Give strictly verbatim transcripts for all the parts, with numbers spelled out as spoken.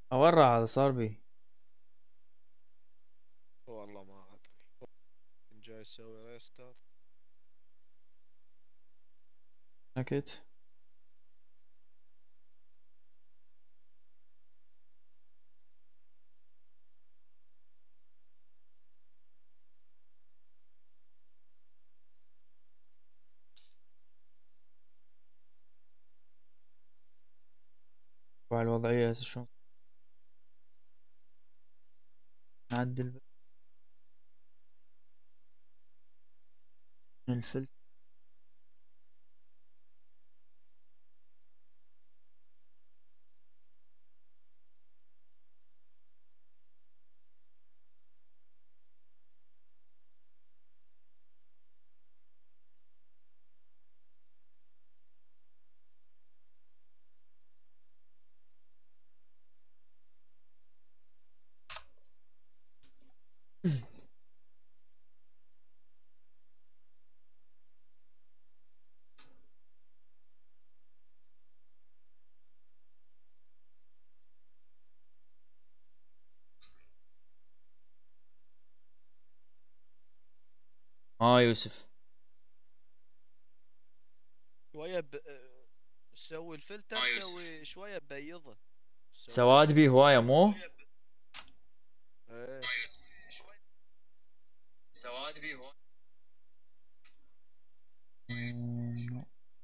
اورع هذا صار بي. والله ما ادري. جاي اسوي ريستارت. اكيد. الوضعية هسه شلون نعدل من الفلتر. اه يوسف. شويه ب... سوي الفلتر، سوي شويه بيضه. سوي سواد بي الفلتر. هواية مو. ايه. سواد بي هواية. مم.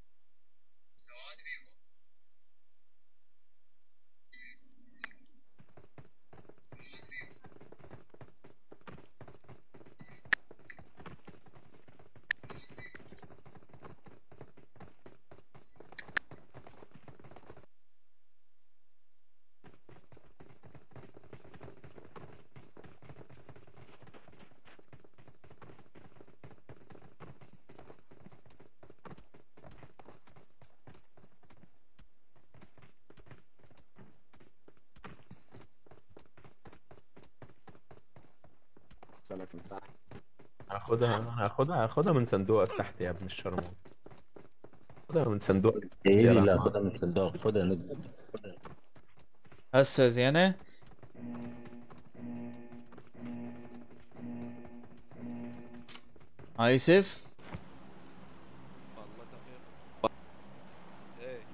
سلك من تحت. هاخدها هاخدها هاخدها من صندوقك تحت يا ابن الشرموط. خدها من صندوقك تحت يا حبيبي لا رحمن. خدها من الصندوق، خدها ندب. هسه زينة. ها يوسف. والله دقيقه. ايه.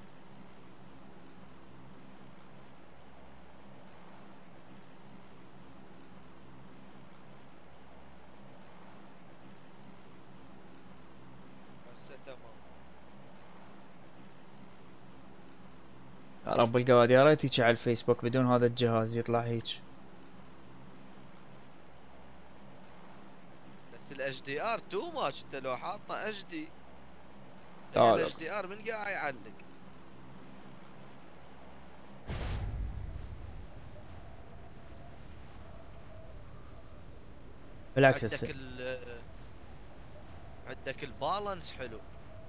هسه تمام. يا رب القواد، يا ريت هيك على الفيسبوك بدون هذا الجهاز يطلع هيك. بس الاتش دي ار تو ماتش، انت لو حاطه اتش دي غير لا لا الاتش دي ار من قاعد يعلق. بالعكس عندك هسه. ال عندك البالانس حلو.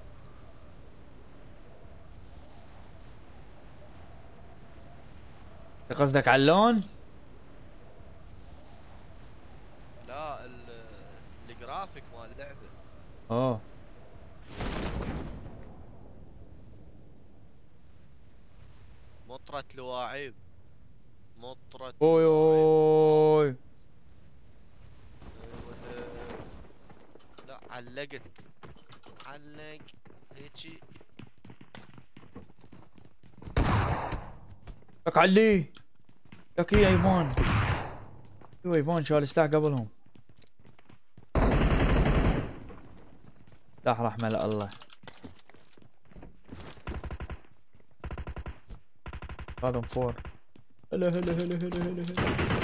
قصدك على اللون؟ لا ال الجرافيك مال اللعبه. اوه. مطرة لواعيب. مطرة اوي لواعيب. اوي. اي ولا. لا علقت. علق. هيجي. لك علي. لك يا ايفون. ايوه ايفون شال السلاح قبلهم. سلاح رحمة الله. هذا فور. هلا هلا هلا هلا هلا هلا.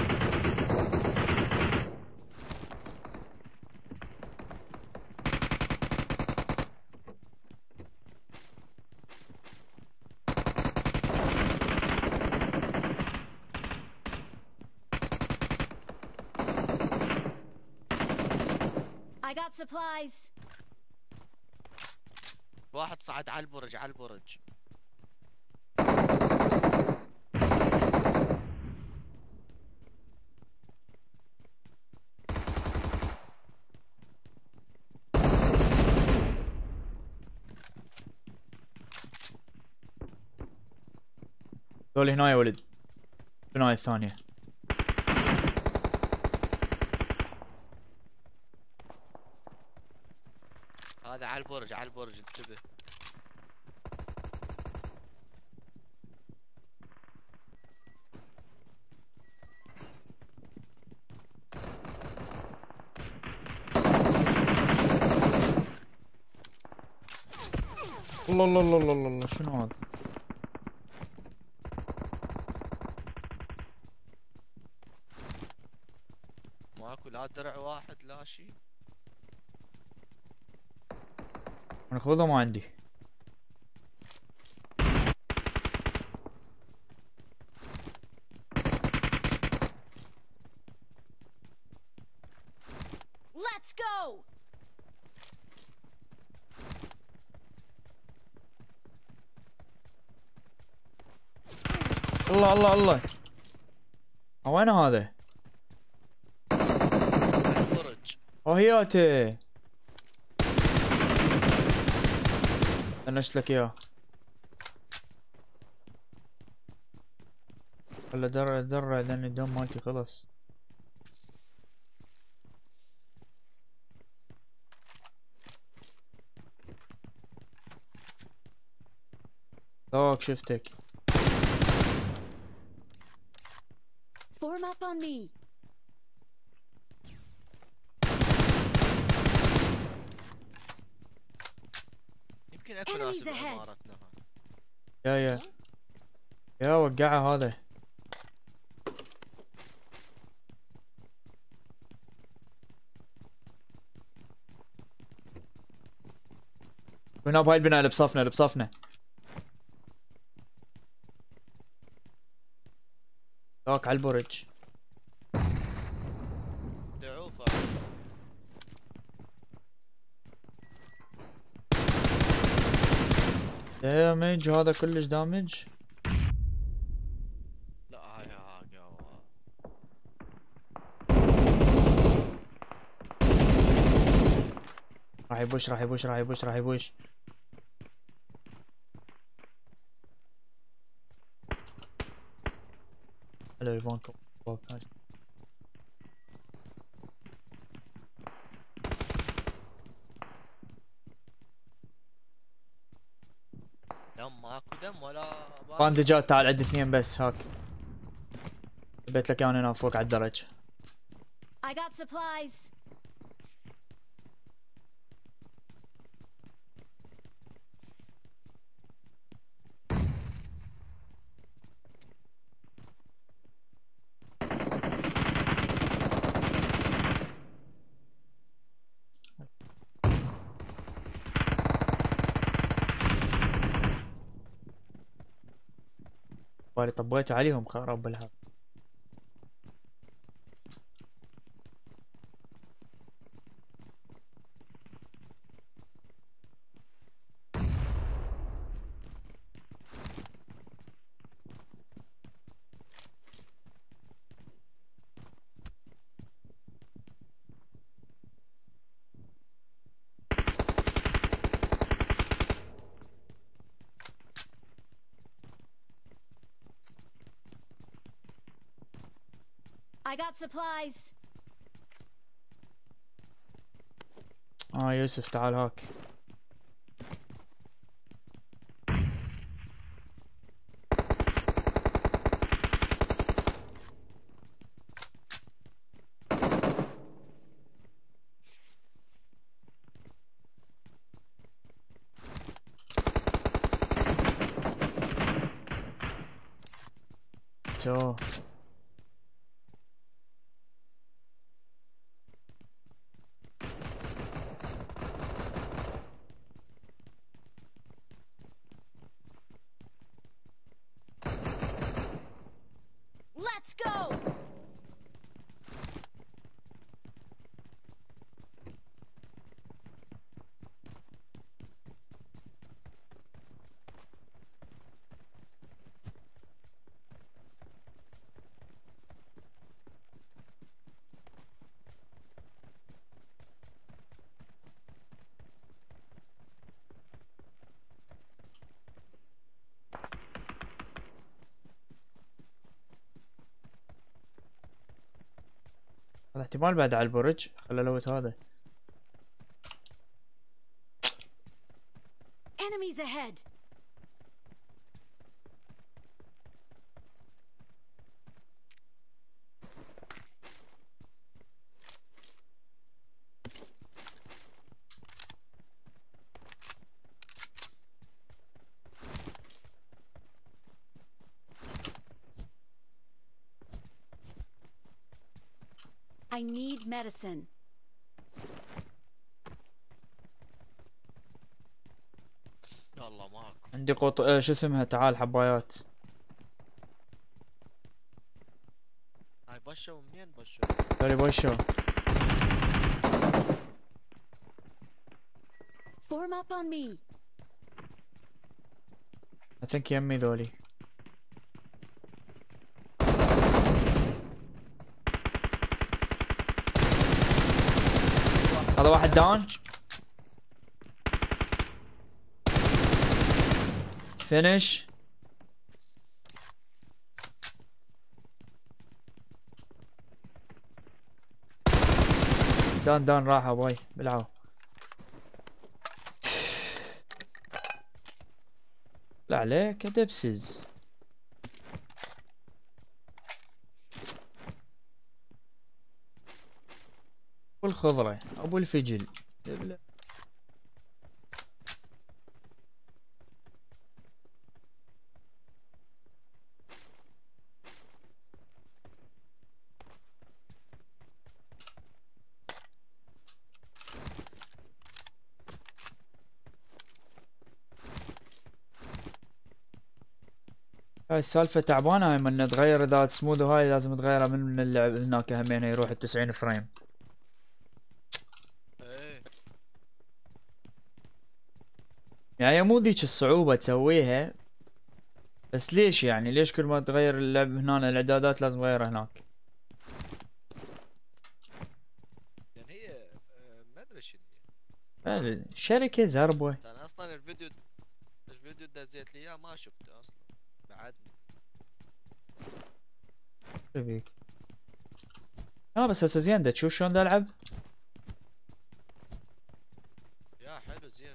I got supplies. واحد صعد على البرج، على البرج. دول هنا يا ولد. شنو هاي الثانية؟ هذا على البرج، على البرج انتبه. الله الله الله الله الله الله، شنو هذا؟ ماكو لا درع واحد لا شيء. انا خوذه ما عندي. Let's go! الله الله الله، وين هذا؟ على البرج. وهياته فنشت لك اياه. خله درع درع لان الدم مالتي خلص. توك شفتك. Form up on me. يمكن اكو ناس Enemies ahead. بعمارتنا هاي. يا يا يا وقعه هذا. هنا بهاي البناء اللي بصفنا اللي بصفنا. توك على البرج. دعوفه. دامج هذا كلش دامج. لا هاي هاي هاي. راح يبوش راح يبوش راح يبوش راح يبوش. هلا يبانكم. دم ماكو دم ولا باقي. باندجات تعال عد اثنين بس هاك. بيت لك اياهم هنا فوق على الدرج. I got supplies. بالي طبيت عليهم خراب بالهاب. I got supplies. اه يوسف تعال هاك. تو Let's go! هذا احتمال بعد على البرج. خله لوت هذا. Enemies ahead. I need medicine. والله ماكو. عندي قط آه شو اسمها، تعال حبايات. هاي بشوا منين بشوا؟ سوري بوشو. Form up on me. I think يمي ذولي. هذا واحد داون. فينش. دان دان راح ابوي بلعوا. لا عليك دبسز. ابو الخضرة ابو الفجل. هاي السالفة تعبانة. هاي من تغير اذا سموث وهاي لازم تغيرها من من اللعب هناك همين يروح التسعين فريم. ايه يعني مو ذيك الصعوبة تسويها، بس ليش يعني ليش كل ما تغير اللعب هنا الاعدادات لازم تغيرها هناك؟ يعني هي آه، ما ادري شنو. شركة زربة. انا اصلا الفيديو الفيديو اللي دزيت لي اياه ما شفته اصلا بعدني. فيك اه بس هسه زين دا تشوف شلون دا العب. يا حلو زين.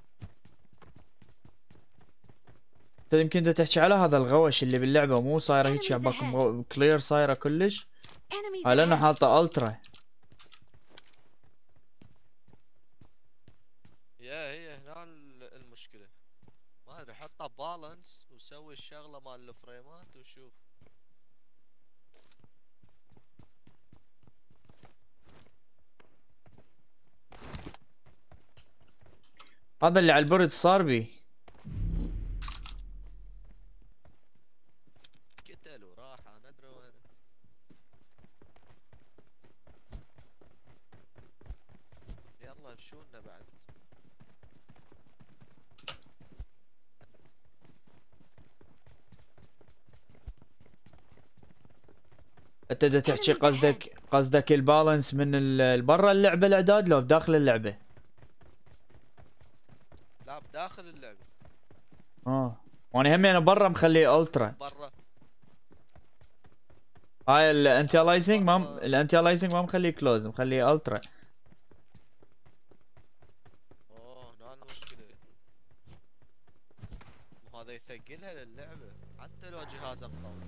انت يمكن دا تحكي على هذا الغوش اللي باللعبة، مو صايرة هيك Enemies باكم كلير صايرة كلش. Enemies اه لانه ahead. حاطة الترا. يا هي هنا ال- المشكلة. ما ادري حطها بالانس وسوي الشغلة مال الفريمات وشوف. هذا اللي على البرد صار بي. قتل وراح انا ادري وين. يلا شونا بعد. انت دا تحكي Enemies قصدك قصدك البالانس من ال- برا اللعبة الاعداد لو بداخل اللعبة؟ لا بداخل اللعبة. اه وانا همي انا برا مخليه الترا. برا. هاي الانتيلايزنج ما برا. الانتيلايزنج ما مخليه كلوز، مخليه الترا. اوه هنا المشكلة. مو هذا يثقلها للعبة حتى لو جهازك قوي.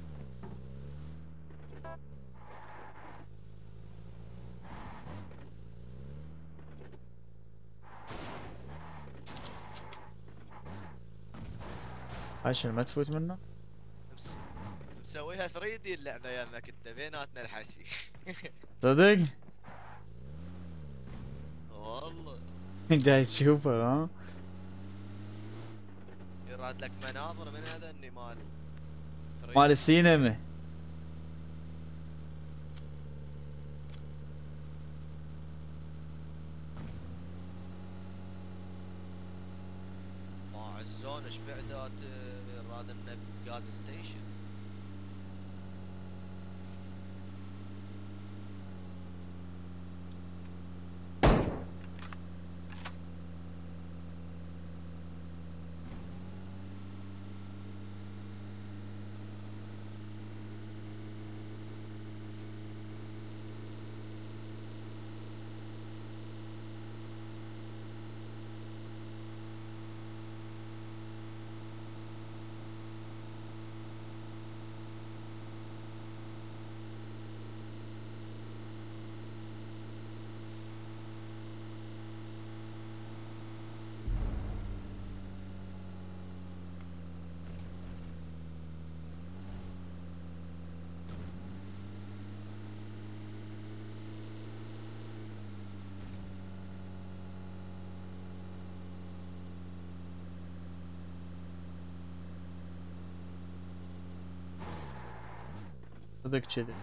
هاي شنو ما تفوت منه؟ مس- مسويها ثري دي اللعبة يمك انت بيناتنا الحشي. صدق؟ والله جاي تشوفه ها؟ يراد لك مناظر من هذا اني مال ثري مال دي. السينما. مع الزون ايش بعدات يراد انه بجاز ستيشن. صدق كذي.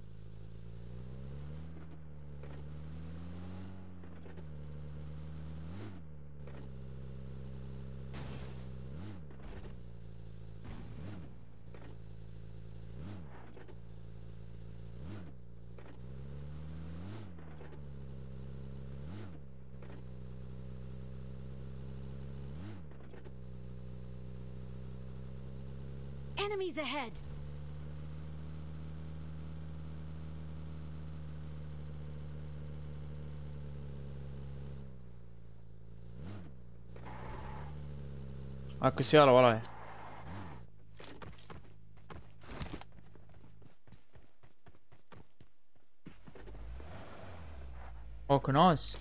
Enemies ahead. اكو سيارة وراي. اكو ناس.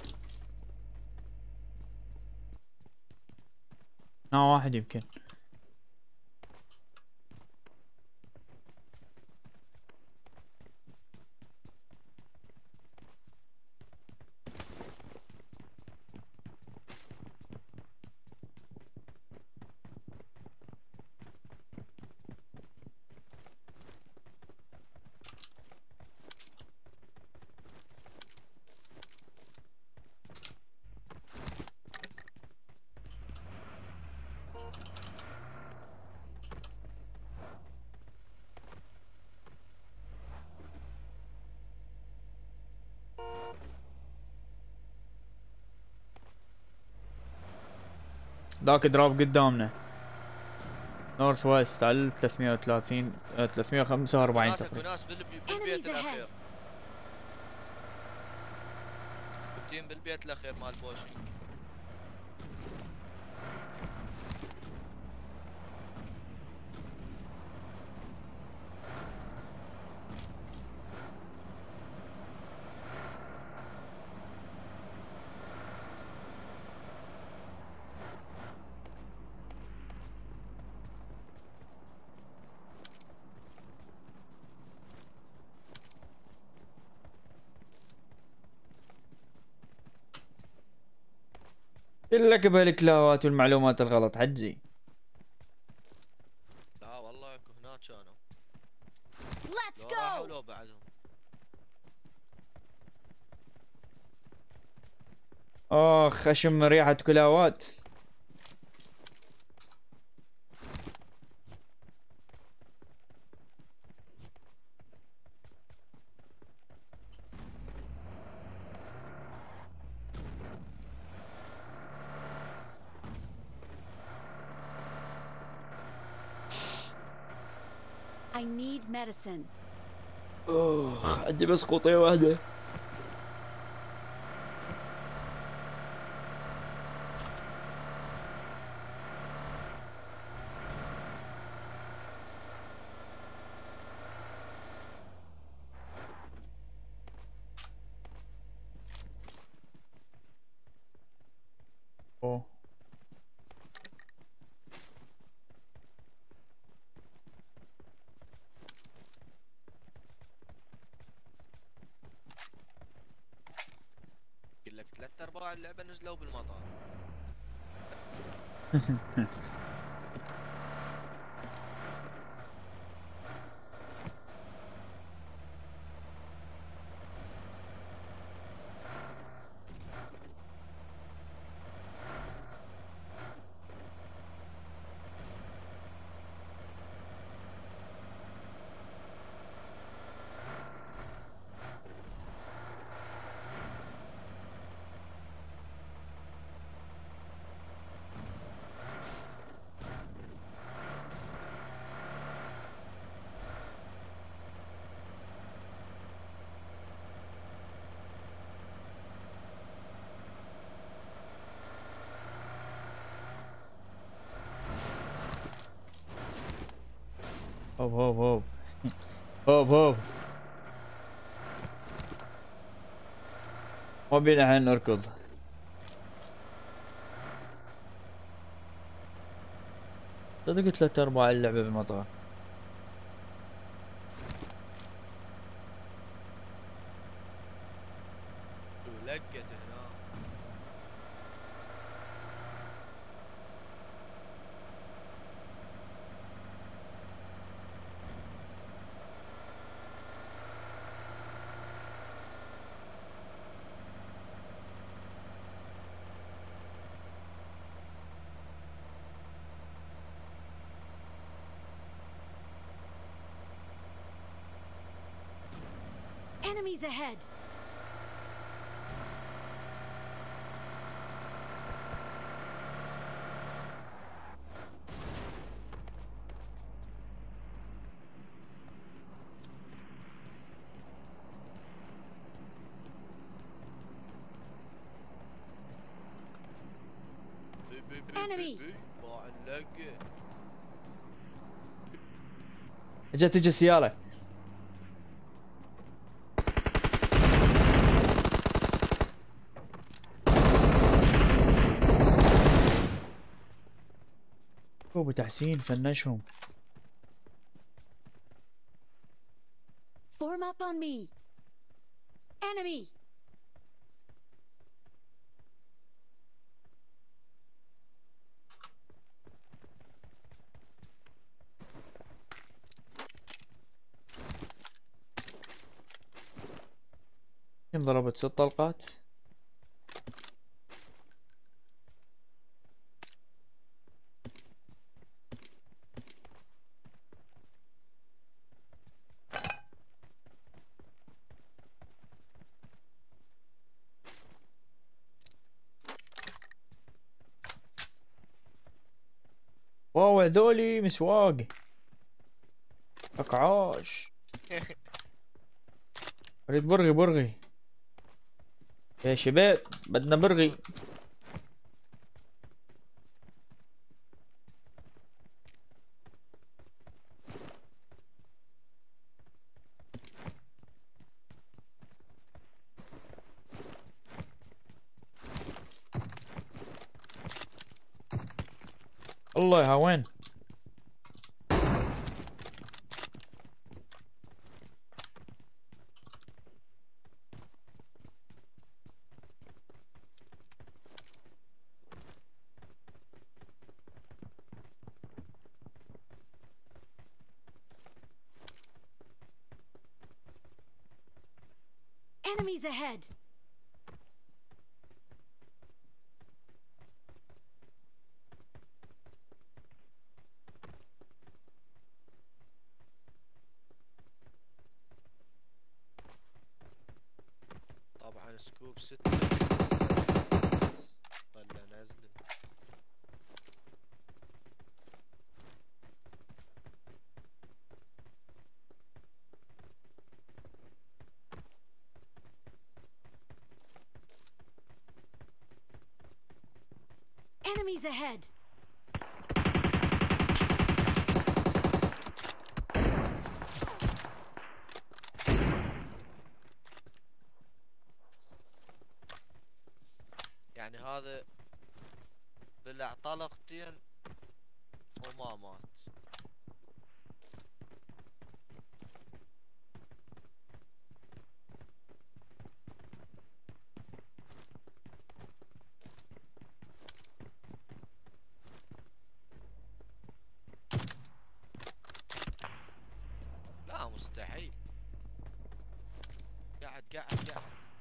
نا واحد يمكن. ذاك دراب قدامنا. نورث ويست على ثلاثمية وثلاثين ثلاثمية وخمسة وأربعين ناس اكو تقريبا. ناس بالبي- بالبيت Enemies الاخير. ahead. التيم بالبيت الاخير مال بوشنج. كلك بهالكلاوات والمعلومات الغلط حجي. لا والله اكو هناك كانوا. Let's لو راحوا go. لو بعدهم. اخ اشم ريحة كلاوات. I need medicine. اوه عندي بس قوطية واحدة. اوه قلت لك ثلاث ارباع اللعبه نزلوا بالمطار. هوب هوب هوب هوب هوب. ما بينا الحين نركض. صدق ثلاث ارباع اللعبة بالمطار. ولقت هنا. Enemies ahead. بي بي بي Enemy. بي بي معلق. اجت تجي سيارة. ابو تحسين فنشهم. Form up on me. Enemy. انضربت ست طلقات. واو هذولي مسواق. اقعاش. اريد برغي برغي يا شباب، بدنا برغي. الله يا وين. Enemies ahead. طبعا سكوب ستة ولا نازل. Enemies ahead. يعني هذا بلع طلقتين وما مات. لا مستحيل. قاعد قاعد قاعد.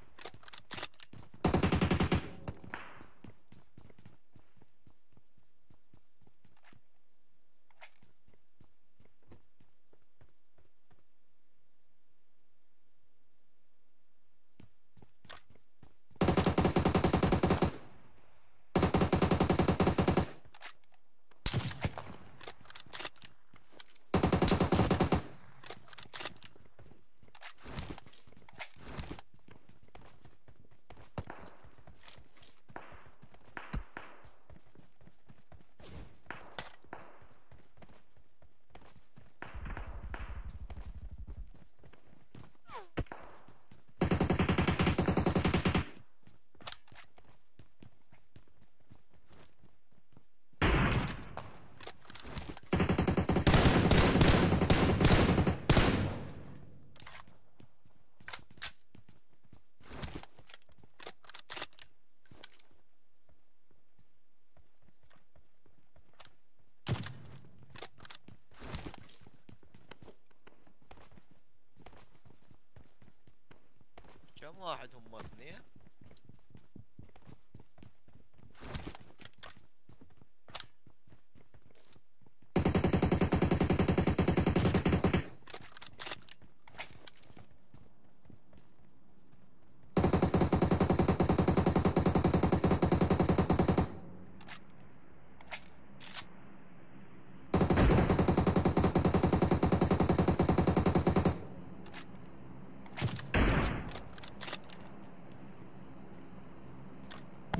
كم واحد هم اثنين؟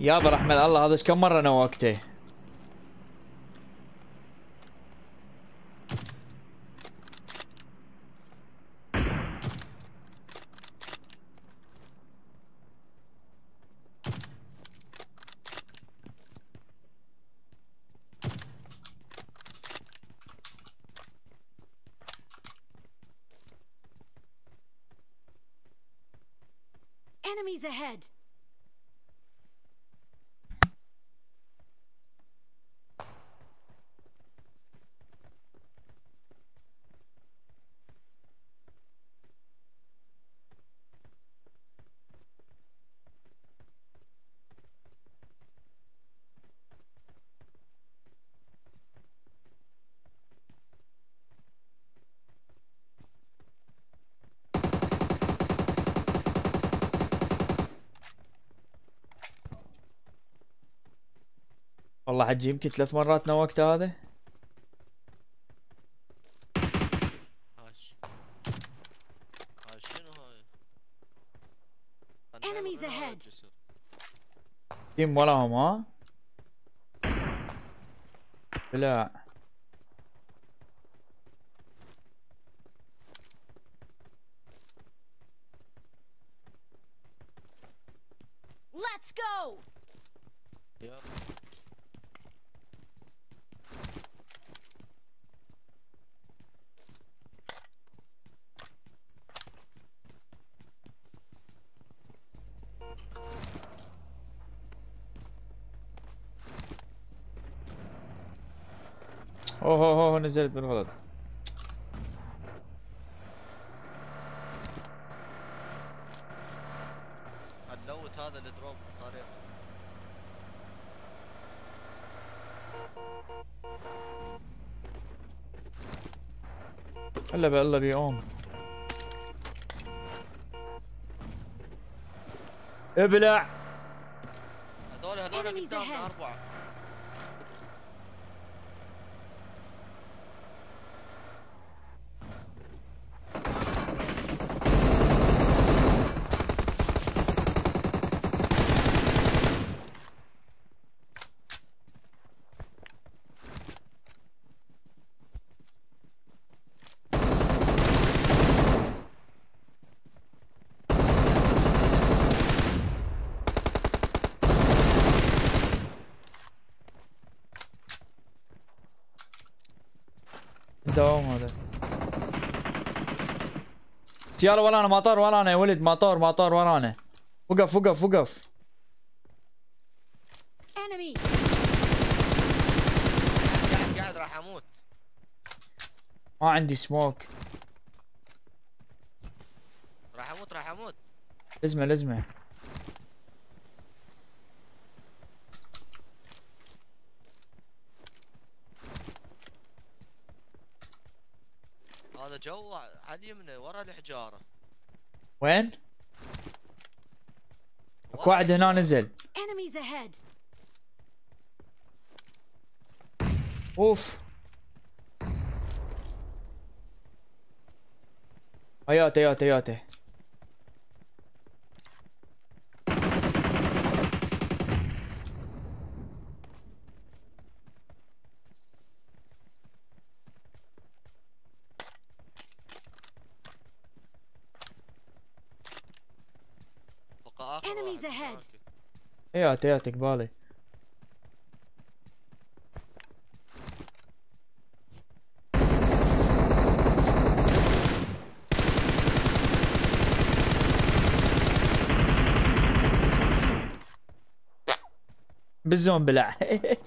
يابا رحمة الله، هذا ايش كم مرة نوقته؟ Enemies ahead. والله حجي يمكن ثلاث مرات نوقته هذا. هاش هاش شنو هاي؟ Enemies ahead. تيم وراهم ها؟ بلا Let's go. يلا اوه اوه اوه نزلت بالغلط. هنلوت هذا الدروب بطريقة. هلا بالله بيقوم. ابلع. هذول هذول Enemies قدامنا ahead. أربعة. دوام هذا. سيارة ورانا، مطار ورانا يا ولد، مطار مطار ورانا. وقف وقف وقف. Enemy. قاعد قاعد راح أموت. ما عندي سموك. راح أموت راح أموت. لزمة لزمة. هذا جو على اليمنى ورا الحجارة. وين؟ ورا واحد هنا الحجارة. نزل. Enemies ahead. اوف. هياته هياته هياته. بقى آخر Enemies واحد. ahead. أوكي. هياته هياته قبالي. بالزون بلع.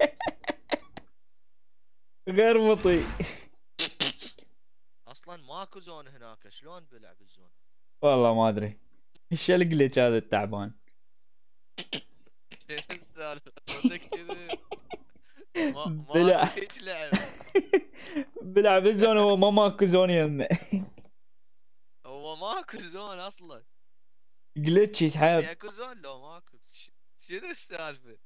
غير مطي. أصلا ماكو زون هناك، شلون بلع بالزون؟ والله ما ادري ايش الجليتش هذا التعبان. شنو السالفة؟ صدق كذي؟ ما ما بلع. أدري ايش لعب. بلع بالزون، هو ما ماكو زون يمه. هو ماكو زون اصلا. جليتش يسحب. ياكو زون لو ماكو. ش- شنو السالفة؟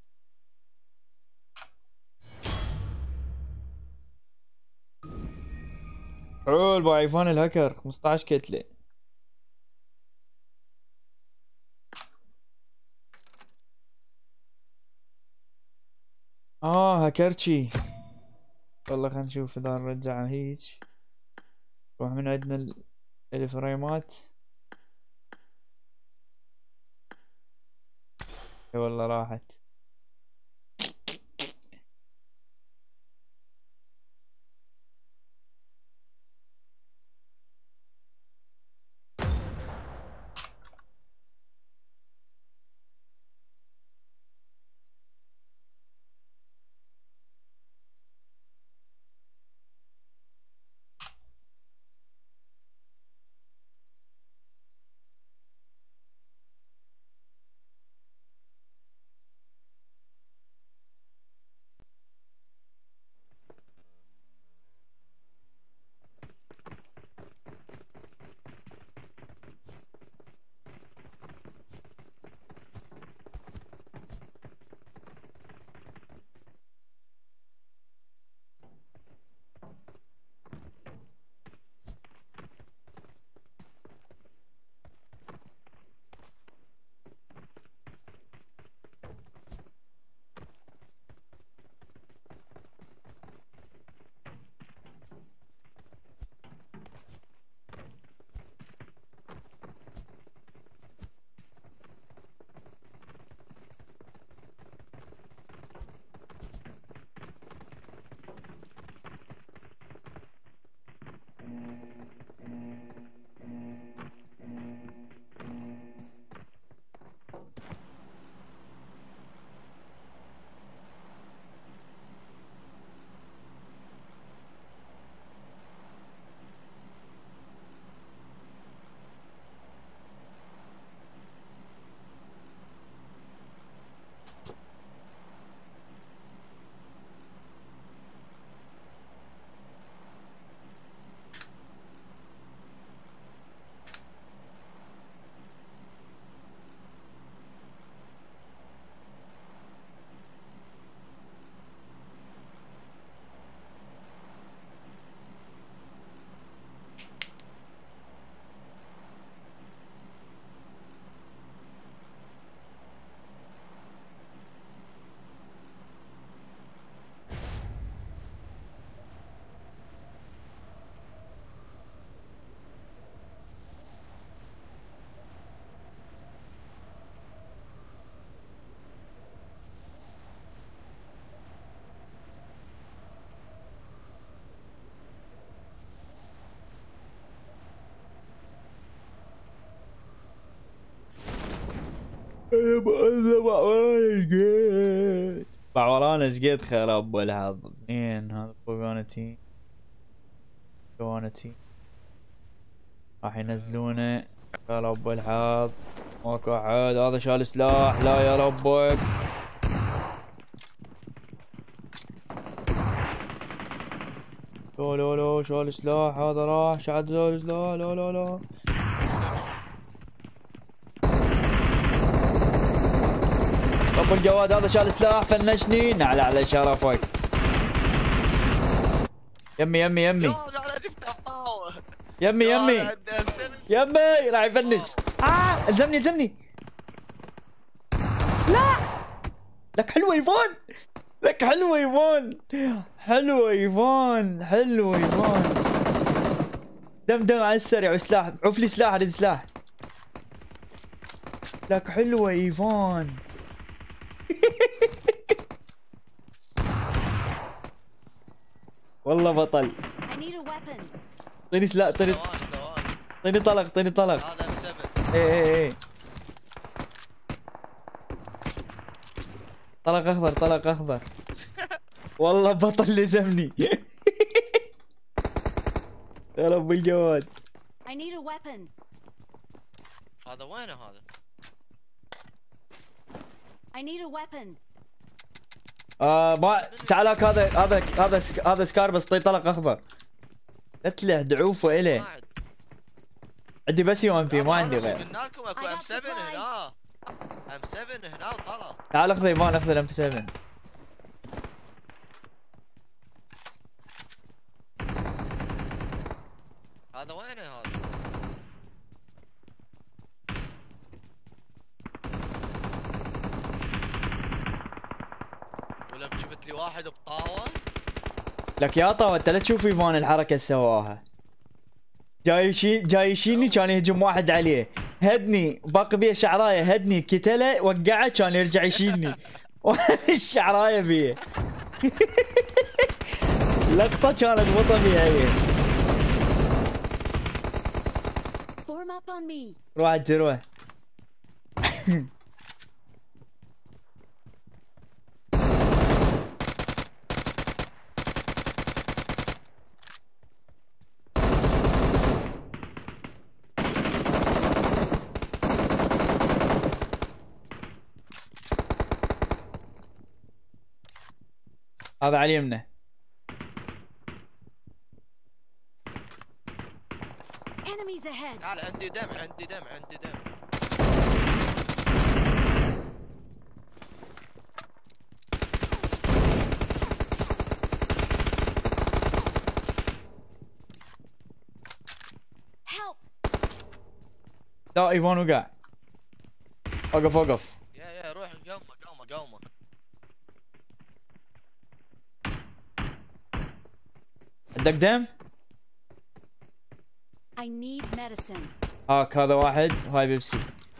عول بايفون الهكر خمسطعش كتله. اه هكرتشي. والله خلينا نشوف اذا نرجع هيج. نروح من عندنا ال- الفريمات. اي والله راحت. انا بقول بعورانا سقيت. بعورانا سقيت خير ابو الحظ. اثنين هذا فوقانا تيم. فوقانا تيم راح ينزلونه. خير ابو الحظ. ماكو احد. هذا شال سلاح. لا يا ربك. لا لا لا شال سلاح. هذا راح شعد شال سلاح. لا لا لا ابو الجواد. هذا شال سلاح فنشني. نعل على شرفك. يمي يمي يمي يمي يمي يمي راح يفنش. اه الزمني الزمني. لا لك حلوه ايفون. لك حلوه ايفون. حلوه ايفون. حلوه ايفون. دم دم على السريع وسلاح. عوف لي سلاح. اريد سلاح. لك حلوه ايفون. والله بطل. اعطيني سلاح. اعطيني اعطيني طلق. اعطيني طلق. هذا ام سبعة. ايه ايه ايه طلق اخضر. طلق اخضر. والله بطل لزمني. يا رب الجواد. هذا وينه هذا؟ I need a weapon. آه ما تعالك. هذا هذا هذا سك... هذا سكار بس طي طلق اخضر. قلت له دعوفه اليه. عندي بس يو ام بي ما عندي غير. قلنا لكم اكو ام سبعة هنا. ام سبعة هنا وطلع. تعال اخذ ايمان. اخذ الام سبعة. هذا وينه هذا؟ ولما جبت لي واحد بطاوة. لك يا طاوة انت لا تشوف ايفان الحركة اللي سواها. جاي يشي جاي يشيلني كان يهجم واحد عليه، هدني باقي بيه شعرايه، هدني كتله وقعه كان يرجع يشيلني. الشعرايه بيه. لقطة كانت مو طبيعية. Form up on me. روح على الجروة. هذا على اليمنى. Enemies ahead. تعال عندي دم عندي دم عندي دم. Help. لا ايفان وقع. وقف وقف. يا يا روح قومه قومه قومه. عندك دم؟ I need medicine. هاك هذا واحد وهاي بيبسي.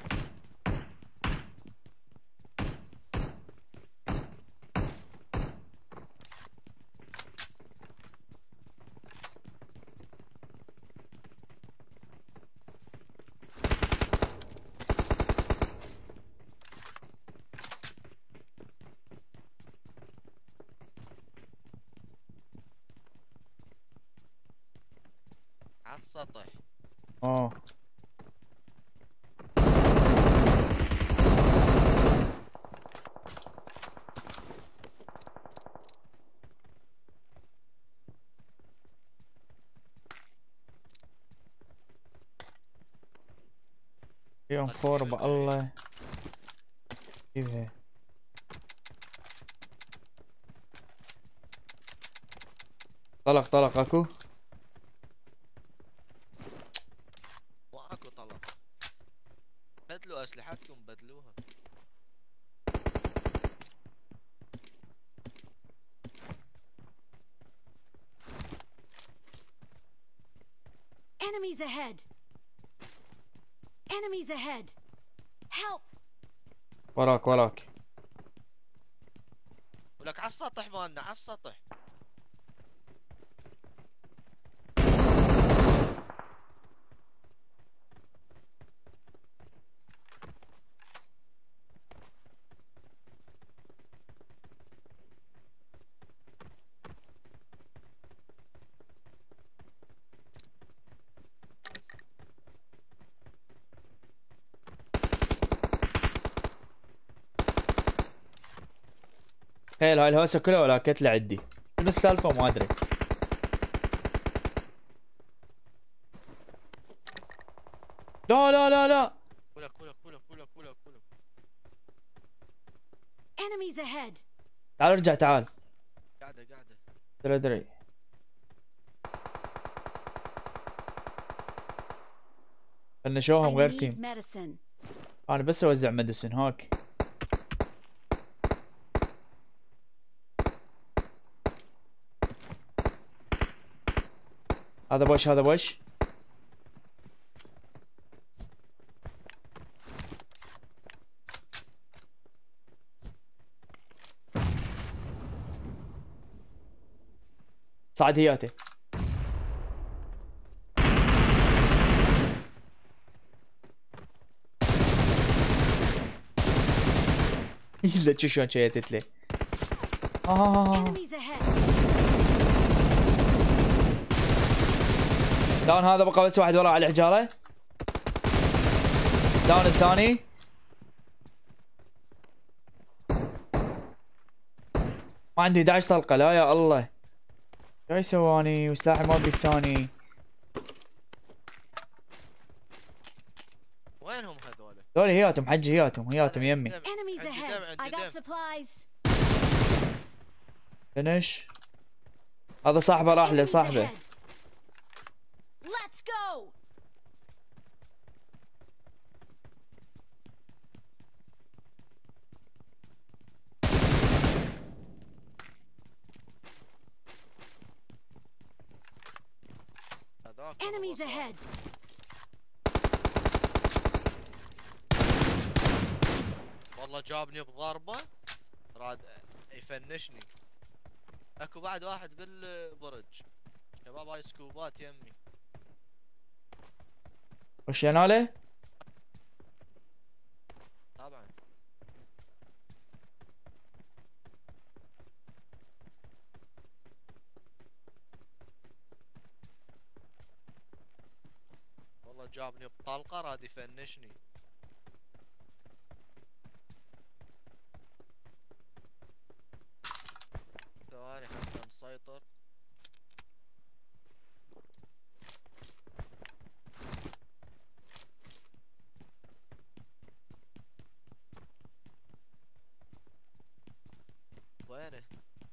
على السطح. اوه يوم فور بالله. جيبها. طلق طلق اكو. واكو طلب. بدلوا اسلحتكم بدلوها. Enemies ahead. Enemies ahead. Help. وراك وراك. ولك على السطح مالنا على السطح. تخيل هاي الهوسة كلها ولا كتلة عندي. شنو السالفة ما ادري. لا لا لا لا. ولك ولك ولك ولك ولك ولك. Enemies ahead. تعال ارجع تعال. قاعدة قاعدة. ادري ادري. فنشوهم I غير need تيم. medicine. انا بس اوزع مدسن هاك. هذا بوش هذا بوش. صعد هياته. الا شو شلون شيتت لي. اه Enemies ahead. داون هذا بقى بس واحد ورا على الحجاره. داون الثاني. ما عندي احد عشر طلقه لا يا الله. شو يسواني وسلاحي ما بي الثاني. وينهم هذول؟ ذول هياتهم حجي هياتهم هياتهم يمي. Enemies عندي ahead. دم I عندي got دم. supplies. فينش. هذا صاحبه راح له Enemies صاحبه. ahead. Let's go. هذاك Enemies هو ahead. والله جابني بضربة راد يفنشني. اكو بعد واحد بالبرج. شباب هاي سكوبات يمي. خشينا له؟ طبعا. والله جابني بطلقة راد يفنشني. ثواني حتى نسيطر. وينه؟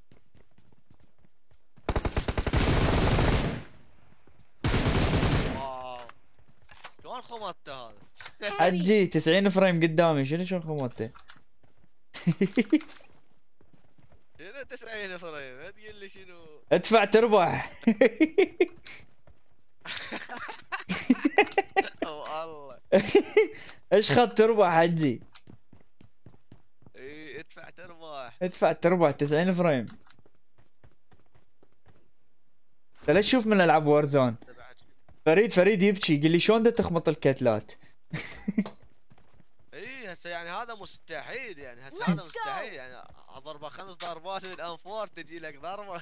واو شلون خمطته هذا؟ حجي تسعين فريم قدامي، شنو شلون خموته؟ شنو تسعين فريم؟ لا تقول لي شنو. ادفع تربح. والله. ايش خذ تربح حجي؟ اي ادفع تربح. ادفع تربح تسعين فريم. انت ليش تشوف من العاب وارزون؟ فريد فريد يبكي يقول لي شلون دا تخمط الكتلات؟ اي هسه يعني هذا مستحيل، يعني هسه Let's هذا go. مستحيل، يعني اضربه خمس ضربات من الانفور تجي لك ضربه.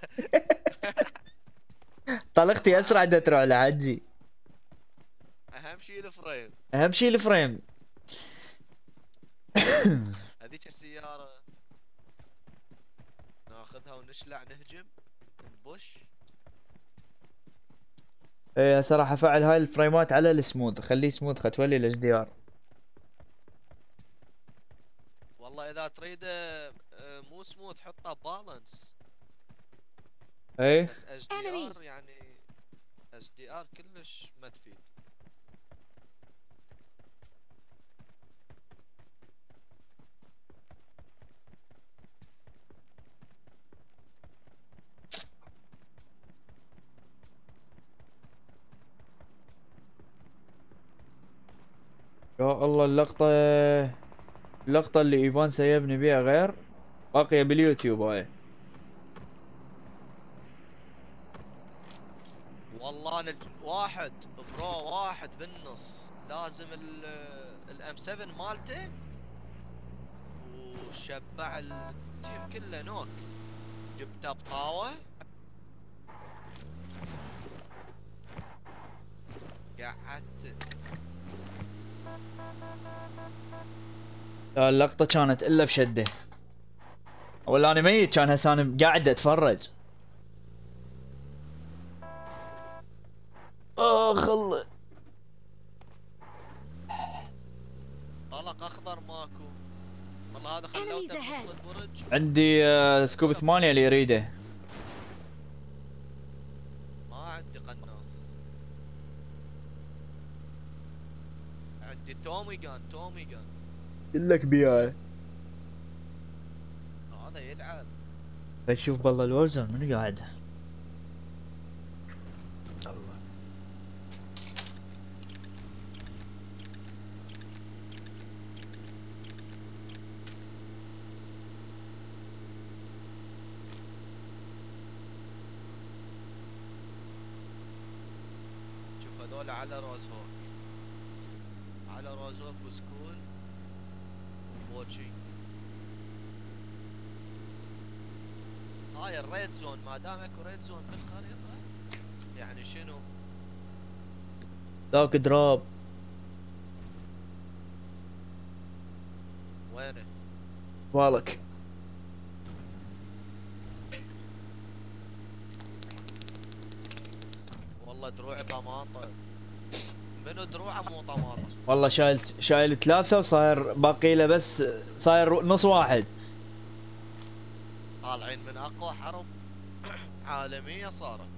طلقتي اسرع دا تروح لحجي. اهم شيء الفريم. اهم شيء الفريم. هذيك السيارة ناخذها ونشلع نهجم نبش. ايه هسه راح افعل هاي الفريمات على السموث، خليه سموث ختولي الاتش دي ار. والله اذا تريده آه، مو سموث حطه بالانس. ايه بس اتش دي ار يعني اتش دي ار كلش ما تفيد. يا الله اللقطة، اللقطة اللي ايفان سيبني بيها غير باقية باليوتيوب هاي. والله انا ج- واحد برو واحد بالنص لازم ال الام سبعة مالته وشبع التيم كله نوك. جبته بطاوة قعدت. لا اللقطة كانت الا بشدة، ولا انا ميت كان هسه انا قاعد اتفرج. اخ الله. طلق اخضر ماكو. والله هذا خلوته Enemies ahead. بنص البرج. عندي آه، سكوب ثمانية اللي يريده. ما عندي قناص. عندي تومي جان تومي جان. لك بياه. هذا يلعب. بشوف بالله الورزون منو قاعد؟ الله. شوف هذول على روز هوك. على روز هوك وسكول ووتشي. هاي الريد زون، ما دام اكو ريد زون بالخريطة يعني شنو؟ ذاك دراب. وينه؟ بالك والله دروعي طماطة. منو دروعه مو طماطة؟ والله شايل شايل ثلاثة وصاير باقي له بس صاير نص واحد. طالعين من اقوى حرب عالمية صارت.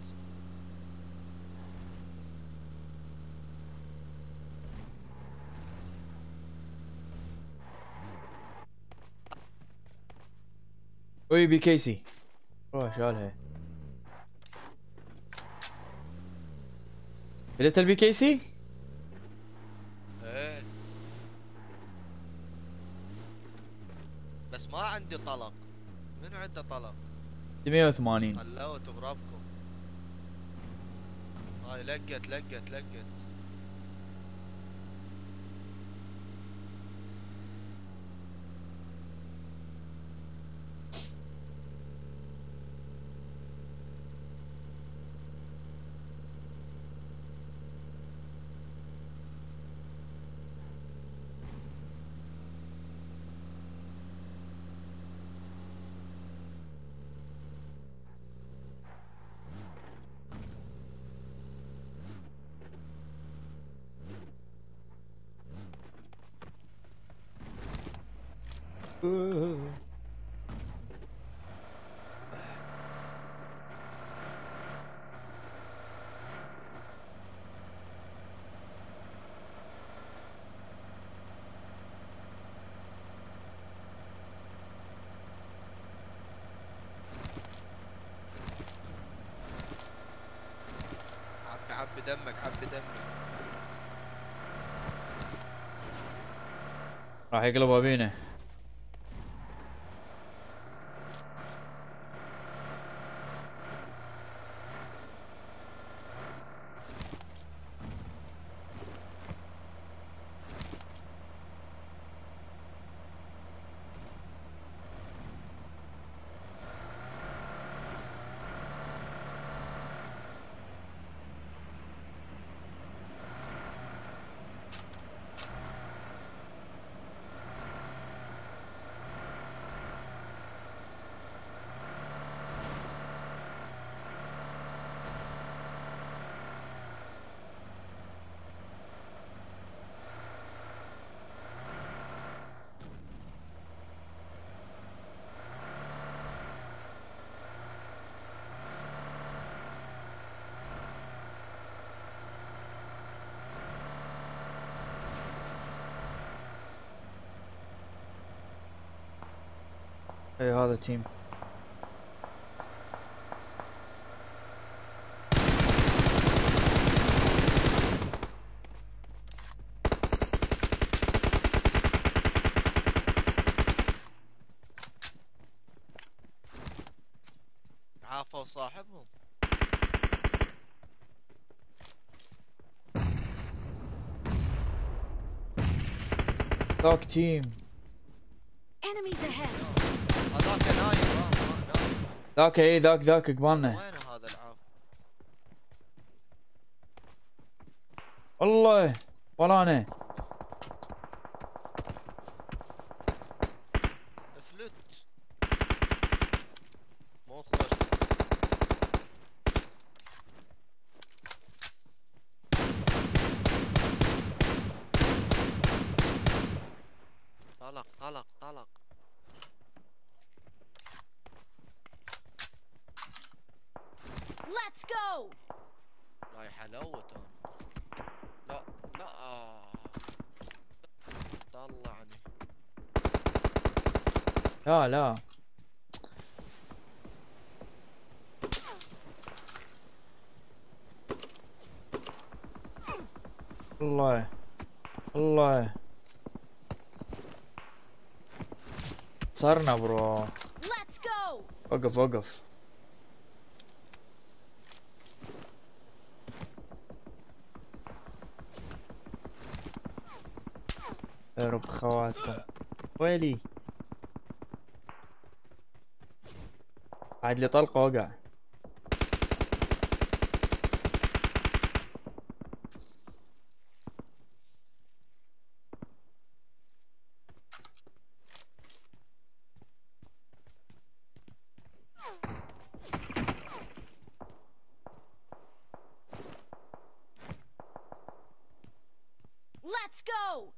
وي بي كيسي روح شالها. بديت البي كي سي؟ ايه بس ما عندي طلق. من عنده طلق؟ ستمية وثمانين. حلوت بربكم. هاي لقت لقت لقت. عبي عبي دمك عبي دمك. راح يقلبوا بينا. اي هذا تيم. عافوا صاحبهم. ذاك تيم. Enemies ahead. هذاك نايم. اه ما نايم. ذاك اي ذاك ذاك قبالنا. وينه هذا العاف؟ والله ولا انا. افلت. مو خوش. طلق طلق طلق. Let's go. رايح الوت انا. لا لا آه. طلعني. لا لا. الله الله صرنا برو. Let's go. وقف وقف. يا رب خواتكم. ويلي عاد لي طلقة وقع. Let's go.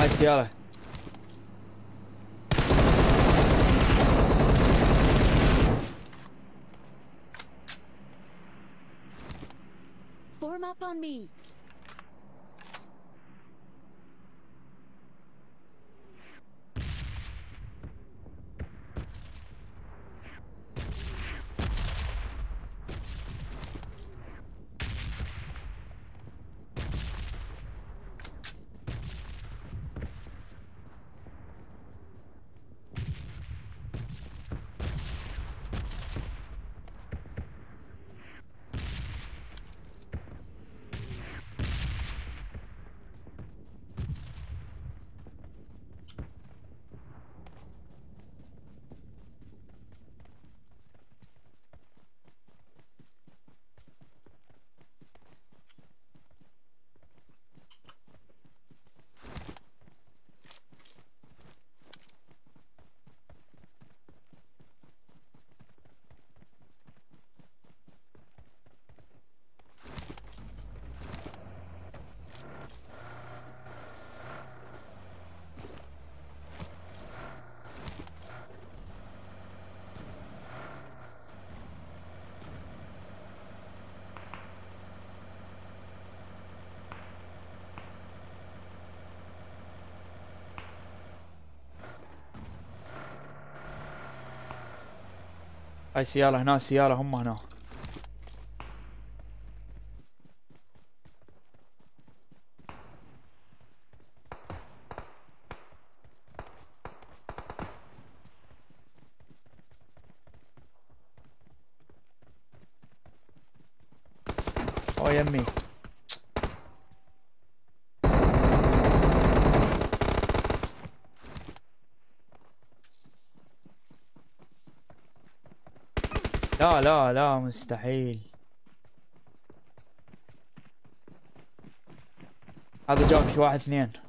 السيارة. Form up on me. هاي السيارة هنا، السيارة هم هنا. اوه يمي. لا لا لا مستحيل. هذا جاك واحد اثنين.